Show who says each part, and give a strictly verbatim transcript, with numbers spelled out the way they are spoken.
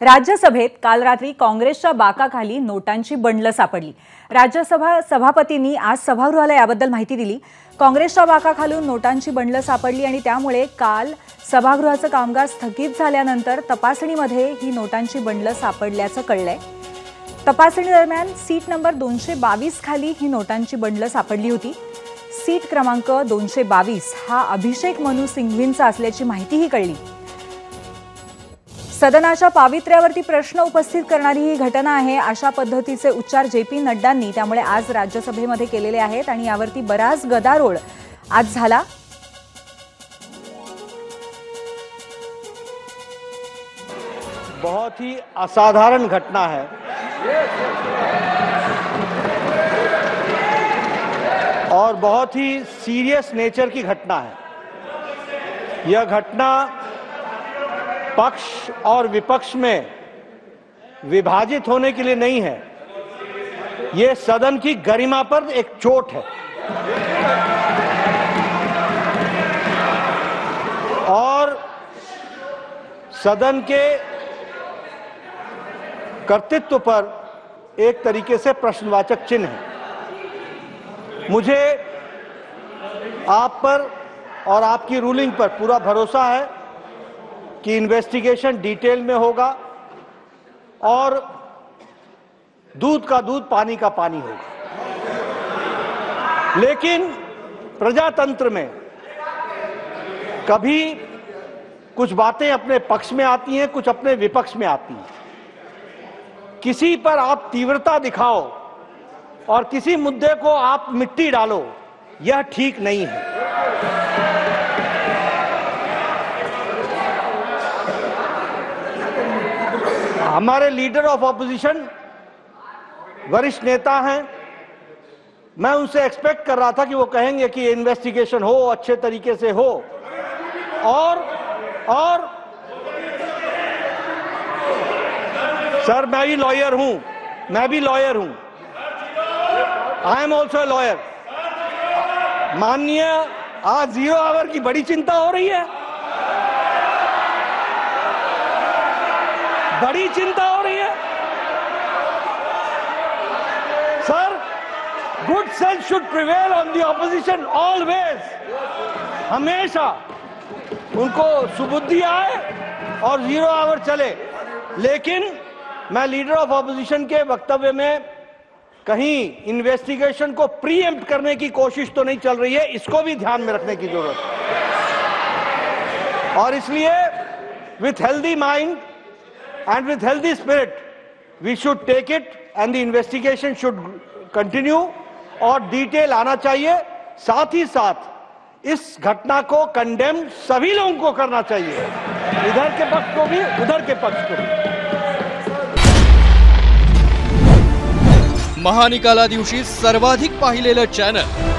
Speaker 1: राज्यसभेत काल रात्री काँग्रेसच्या बाकाखाली नोटांची बंडलं सापडली। राज्यसभा सभापतींनी आज सभागृहाला याबद्दल माहिती दिली। काँग्रेसच्या बाकाखालून नोटांची बंडलं सापडली आणि त्यामुळे काल सभागृहाचं कामकाज स्थगित झाल्यानंतर तपासणीमध्ये ही नोटांची बंडलं सापडल्याचं कळलंय। तपासणी दरम्यान सीट नंबर दोनशे बावीस खाली ही नोटांची बंडलं सापडली होती। सीट क्रमांक दोनशे बावीस हा अभिषेक मनु सिंघवींचा असल्याची माहितीही कळली। सदनाच्या पावित्र्यावरती प्रश्न उपस्थित करणारी ही घटना आहे अशा पद्धतीचे उच्चार जे पी नड्डांनी त्यामुळे आज राज्यसभेमध्ये केलेले आहेत आणि यावरती बराच गदारोळ आज झाला।
Speaker 2: बहुत ही असाधारण घटना है और बहुत ही सीरियस नेचर की घटना है। यह घटना पक्ष और विपक्ष में विभाजित होने के लिए नहीं है, ये सदन की गरिमा पर एक चोट है और सदन के कर्तृत्व पर एक तरीके से प्रश्नवाचक चिन्ह है। मुझे आप पर और आपकी रूलिंग पर पूरा भरोसा है कि इन्वेस्टिगेशन डिटेल में होगा और दूध का दूध पानी का पानी होगा। लेकिन प्रजातंत्र में कभी कुछ बातें अपने पक्ष में आती हैं, कुछ अपने विपक्ष में आती हैं। किसी पर आप तीव्रता दिखाओ और किसी मुद्दे को आप मिट्टी डालो, यह ठीक नहीं है। हमारे लीडर ऑफ ऑपोजिशन वरिष्ठ नेता हैं, मैं उनसे एक्सपेक्ट कर रहा था कि वो कहेंगे कि इन्वेस्टिगेशन हो, अच्छे तरीके से हो और और सर मैं भी लॉयर हूं, मैं भी लॉयर हूं, आई एम ऑल्सो लॉयर। माननीय, आज जीरो आवर की बड़ी चिंता हो रही है, बड़ी चिंता हो रही है sir. Good sense should prevail on the opposition always. हमेशा उनको सुबुद्धि आए और जीरो आवर चले। लेकिन मैं लीडर ऑफ ऑपोजिशन के वक्तव्य में कहीं इन्वेस्टिगेशन को प्रीएम्प्ट करने की कोशिश तो नहीं चल रही है, इसको भी ध्यान में रखने की जरूरत है। और इसलिए with healthy mind and with healthy spirit we should take it and the investigation should continue और डिटेल आना चाहिए। साथ ही साथ इस घटना को कंडेम सभी लोगों को करना चाहिए, इधर के पक्ष को भी उधर के पक्ष को भी।
Speaker 3: महानिकाला दिवशी सर्वाधिक पाहिलेलं चॅनल